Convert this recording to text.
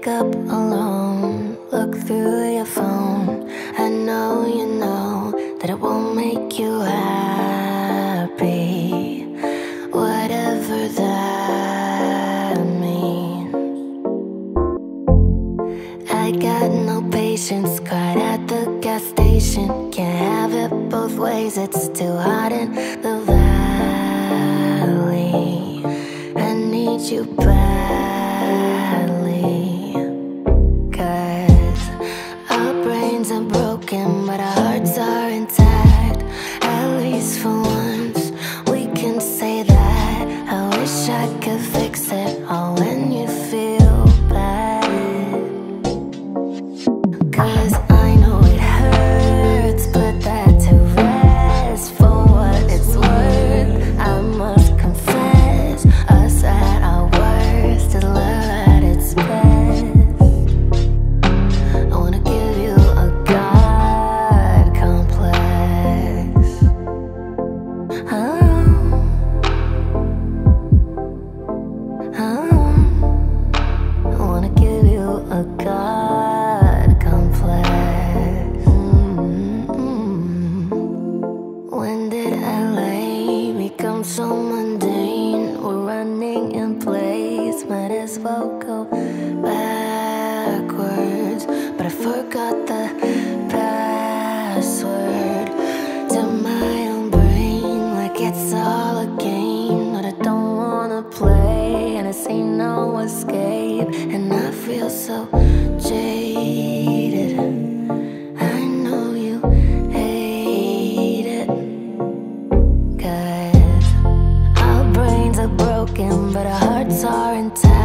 wake up alone, look through your phone. I know you know that it won't make you happy, whatever that means. I got no patience, cried at the gas station. Can't have it both ways, it's too hot in the valley. I need you badly, 'cause our brains are broken but our hearts are intact. At least for once we can say that. I wish I could fix it all when you feel bad, 'cause I know it hurts, put that to rest. For what it's worth, I must confess, us at our worst is love at its best. I wanna give you a God complex. I wanna give you a God complex. When did LA become so mundane? We're running in place, might as well go backwards. But I forgot the password to my own brain, like it's all a game that I don't wanna play, and I see no escape, and I feel so jaded. I know you hate it, 'cause our brains are broken but our hearts are intact.